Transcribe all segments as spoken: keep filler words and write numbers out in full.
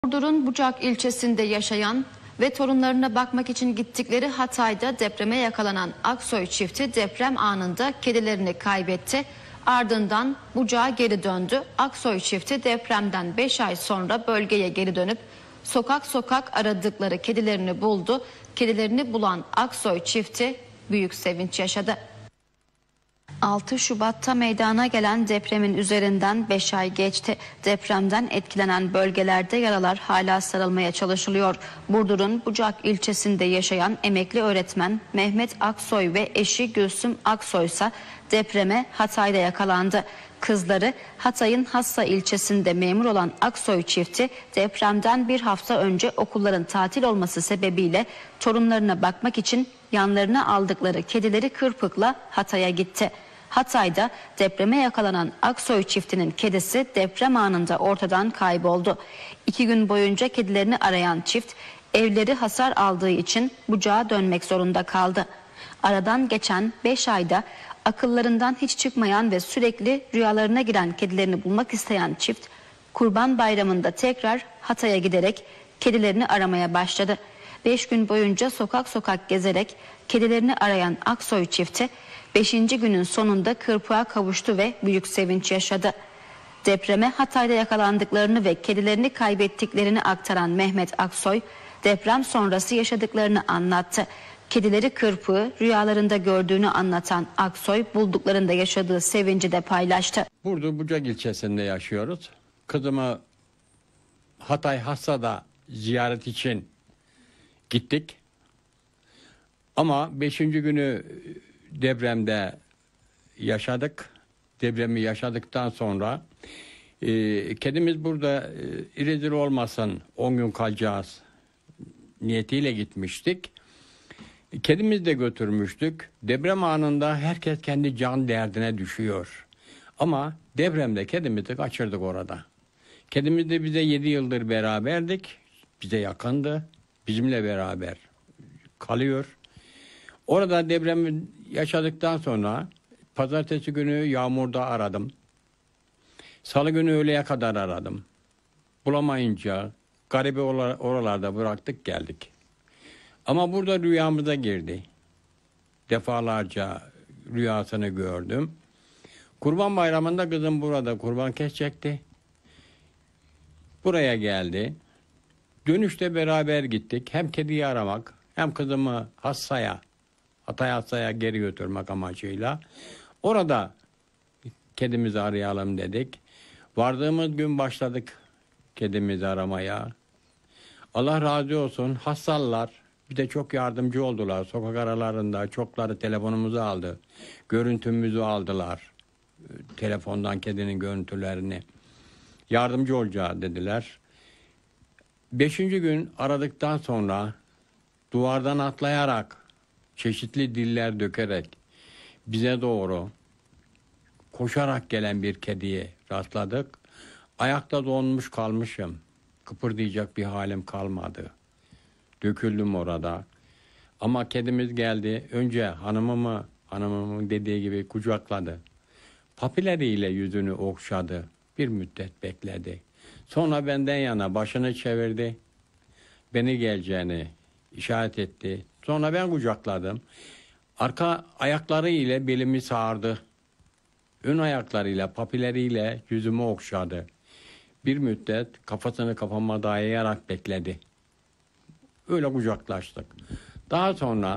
Burdur'un Bucak ilçesinde yaşayan ve torunlarına bakmak için gittikleri Hatay'da depreme yakalanan Aksoy çifti deprem anında kedilerini kaybetti. Ardından Bucak'a geri döndü. Aksoy çifti depremden beş ay sonra bölgeye geri dönüp sokak sokak aradıkları kedilerini buldu. Kedilerini bulan Aksoy çifti büyük sevinç yaşadı. altı Şubat'ta meydana gelen depremin üzerinden beş ay geçti. Depremden etkilenen bölgelerde yaralar hala sarılmaya çalışılıyor. Burdur'un Bucak ilçesinde yaşayan emekli öğretmen Mehmet Aksoy ve eşi Gülsüm Aksoy ise depreme Hatay'da yakalandı. Kızları Hatay'ın Hassa ilçesinde memur olan Aksoy çifti depremden bir hafta önce okulların tatil olması sebebiyle torunlarına bakmak için yanlarına aldıkları kedileri Kırpık'la Hatay'a gitti. Hatay'da depreme yakalanan Aksoy çiftinin kedisi deprem anında ortadan kayboldu. İki gün boyunca kedilerini arayan çift evleri hasar aldığı için Bucak'a dönmek zorunda kaldı. Aradan geçen beş ayda akıllarından hiç çıkmayan ve sürekli rüyalarına giren kedilerini bulmak isteyen çift Kurban Bayramı'nda tekrar Hatay'a giderek kedilerini aramaya başladı. Beş gün boyunca sokak sokak gezerek kedilerini arayan Aksoy çifti beşinci günün sonunda Kırpık'a kavuştu ve büyük sevinç yaşadı. Depreme Hatay'da yakalandıklarını ve kedilerini kaybettiklerini aktaran Mehmet Aksoy, deprem sonrası yaşadıklarını anlattı. Kedileri Kırpık'ı rüyalarında gördüğünü anlatan Aksoy, bulduklarında yaşadığı sevinci de paylaştı. Burdur Bucak ilçesinde yaşıyoruz. Kızımı Hatay Hassa'da ziyaret için gittik. Ama beşinci günü depremde yaşadık. Depremi yaşadıktan sonra e, kedimiz burada e, rezil olmasın, on gün kalacağız niyetiyle gitmiştik. Kedimizi de götürmüştük. Deprem anında herkes kendi can derdine düşüyor. Ama depremde kedimizi kaçırdık orada. Kedimiz de bize yedi yıldır beraberdik. Bize yakındı. Bizimle beraber kalıyor. Orada depremi yaşadıktan sonra pazartesi günü yağmurda aradım. Salı günü öğleye kadar aradım. Bulamayınca garibi oralarda bıraktık geldik. Ama burada rüyamıza girdi. Defalarca rüyasını gördüm. Kurban Bayramı'nda kızım burada kurban kesecekti. Buraya geldi. Dönüşte beraber gittik. Hem kediyi aramak hem kızımı Hassa'ya, Hatay Hassa'ya geri götürmek amacıyla. Orada kedimizi arayalım dedik. Vardığımız gün başladık kedimizi aramaya. Allah razı olsun Hassalılar bir de çok yardımcı oldular. Sokak aralarında çokları telefonumuzu aldı. Görüntümüzü aldılar. Telefondan kedinin görüntülerini. Yardımcı olacağı dediler. Beşinci gün aradıktan sonra duvardan atlayarak, çeşitli diller dökerek bize doğru koşarak gelen bir kediye rastladık. Ayakta donmuş kalmışım. Kıpırdayacak bir halim kalmadı. Döküldüm orada. Ama kedimiz geldi. Önce hanımımı, hanımımın dediği gibi kucakladı. Papileriyle yüzünü okşadı. Bir müddet bekledi. Sonra benden yana başını çevirdi. Beni geleceğini işaret etti. Sonra ben kucakladım. Arka ayakları ile belimi sardı. Ön ayaklarıyla, papileriyle yüzümü okşadı. Bir müddet kafasını kafama dayayarak bekledi. Öyle kucaklaştık. Daha sonra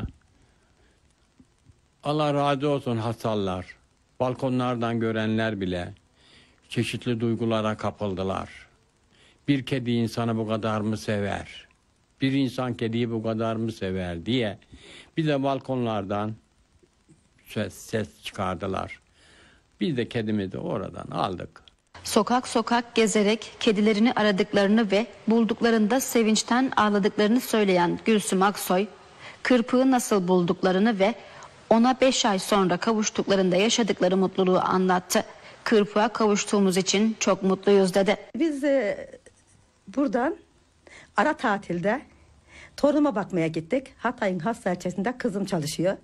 Allah razı olsun Hassalılar, balkonlardan görenler bile çeşitli duygulara kapıldılar. Bir kedi insanı bu kadar mı sever? Bir insan kediyi bu kadar mı sever diye bize balkonlardan ses, ses çıkardılar. Biz de kedimizi oradan aldık. Sokak sokak gezerek kedilerini aradıklarını ve bulduklarında sevinçten ağladıklarını söyleyen Gülsüm Aksoy, Kırpık'ı nasıl bulduklarını ve ona beş ay sonra kavuştuklarında yaşadıkları mutluluğu anlattı. Kırpık'a kavuştuğumuz için çok mutluyuz dedi. Biz e, buradan ara tatilde torunuma bakmaya gittik. Hatay'ın Hassa ilçesinde kızım çalışıyor.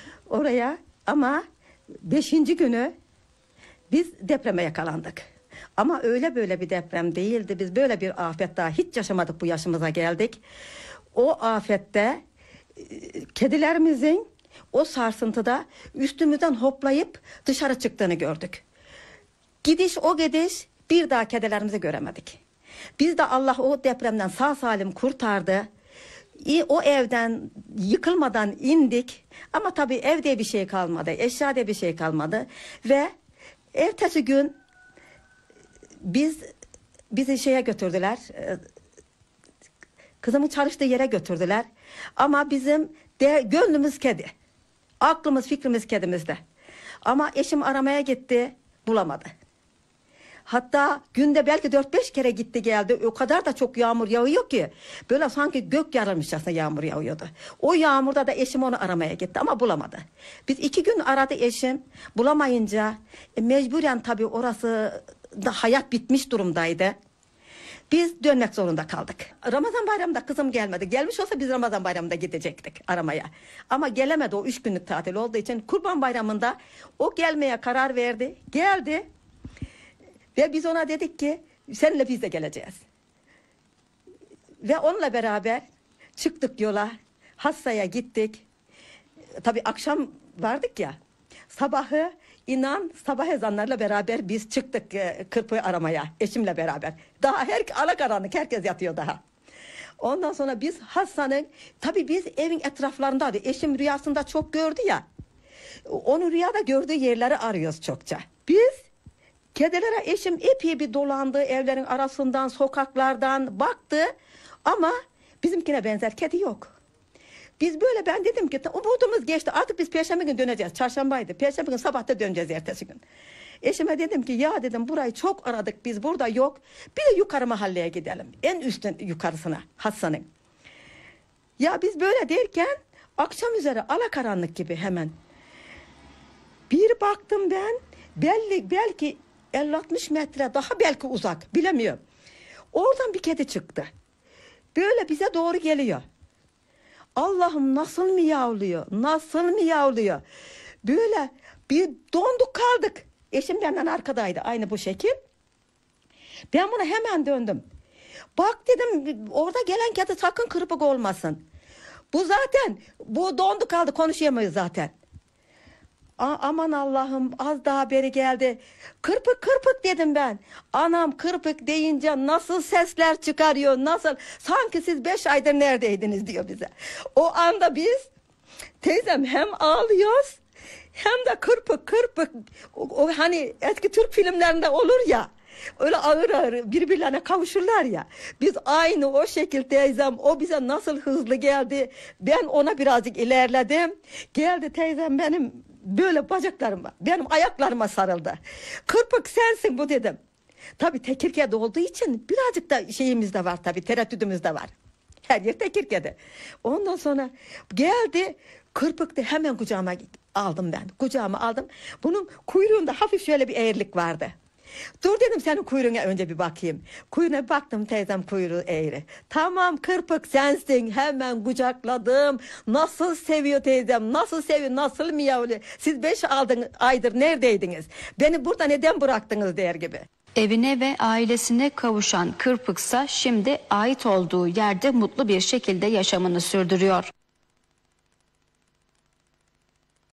Oraya ama beşinci günü biz depreme yakalandık. Ama öyle böyle bir deprem değildi. Biz böyle bir afet daha hiç yaşamadık, bu yaşımıza geldik. O afette e, kedilerimizin o sarsıntıda üstümüzden hoplayıp dışarı çıktığını gördük. Gidiş o gidiş, bir daha kedilerimizi göremedik. Biz de Allah o depremden sağ salim kurtardı. O evden yıkılmadan indik. Ama tabii evde bir şey kalmadı, eşyada bir şey kalmadı. Ve ertesi gün biz bizi şeye götürdüler. Kızımın çalıştığı yere götürdüler. Ama bizim de gönlümüz kedi. Aklımız, fikrimiz kedimizde. Ama eşim aramaya gitti, bulamadı. Hatta günde belki dört beş kere gitti geldi. O kadar da çok yağmur yağıyor ki. Böyle sanki gök yarılmışçasına yağmur yağıyordu. O yağmurda da eşim onu aramaya gitti ama bulamadı. Biz iki gün aradı eşim. Bulamayınca e, mecburen tabii orası da hayat bitmiş durumdaydı. Biz dönmek zorunda kaldık. Ramazan bayramında kızım gelmedi. Gelmiş olsa biz Ramazan bayramında gidecektik aramaya. Ama gelemedi, o üç günlük tatil olduğu için. Kurban bayramında o gelmeye karar verdi. Geldi. Ve biz ona dedik ki seninle biz de geleceğiz. Ve onunla beraber çıktık yola. Hassa'ya gittik. Tabii akşam vardık ya. Sabahı inan sabah ezanlarla beraber biz çıktık e, Kırpı'yı aramaya eşimle beraber. Daha her alakaranlık, herkes yatıyor daha. Ondan sonra biz Hassa'nın, tabii biz evin etraflarındaydı. Eşim rüyasında çok gördü ya. Onu rüyada gördüğü yerleri arıyoruz çokça. Biz kedilere eşim epey bir dolandı, evlerin arasından, sokaklardan baktı ama bizimkine benzer kedi yok. Biz böyle, ben dedim ki umudumuz geçti, artık biz Perşembe gün döneceğiz, çarşambaydı, Perşembe gün sabahta döneceğiz ertesi gün. Eşime dedim ki ya dedim burayı çok aradık biz, burada yok, bir de yukarı mahalleye gidelim, en üstün yukarısına, Hassa'nın. Ya biz böyle derken akşam üzere alakaranlık gibi hemen bir baktım ben, belli belki elli altmış metre daha belki uzak, bilemiyorum. Oradan bir kedi çıktı. Böyle bize doğru geliyor. Allah'ım nasıl miyavlıyor, nasıl miyavlıyor. Böyle bir donduk kaldık. Eşim benden arkadaydı aynı bu şekil. Ben buna hemen döndüm. Bak dedim orada gelen kedi sakın kırpık olmasın. Bu zaten, bu dondu kaldı, konuşamayız zaten. A aman Allah'ım, az daha beri geldi. Kırpık kırpık dedim ben. Anam kırpık deyince nasıl sesler çıkarıyor, nasıl. Sanki siz beş aydır neredeydiniz diyor bize. O anda biz teyzem hem ağlıyoruz hem de kırpık kırpık. O, o hani eski Türk filmlerinde olur ya. Öyle ağır ağır birbirlerine kavuşurlar ya. Biz aynı o şekil teyzem, o bize nasıl hızlı geldi. Ben ona birazcık ilerledim. Geldi teyzem benim böyle bacaklarıma, benim ayaklarıma sarıldı. Kırpık sensin bu dedim. Tabii Tekirke'de olduğu için birazcık da şeyimiz de var tabii, tereddüdümüz de var. Her yer Tekirke'de. Ondan sonra geldi, kırpıktı, hemen kucağıma aldım ben. Kucağıma aldım. Bunun kuyruğunda hafif şöyle bir eğrilik vardı. Dur dedim senin kuyruğuna önce bir bakayım. Kuyruğuna bir baktım, teyzem kuyruğu eğri. Tamam kırpık sensin, hemen kucakladım. Nasıl seviyor teyzem, nasıl seviyor, nasıl miyavlıyor. Siz beş aldın, aydır neredeydiniz? Beni burada neden bıraktınız der gibi. Evine ve ailesine kavuşan Kırpıksa şimdi ait olduğu yerde mutlu bir şekilde yaşamını sürdürüyor.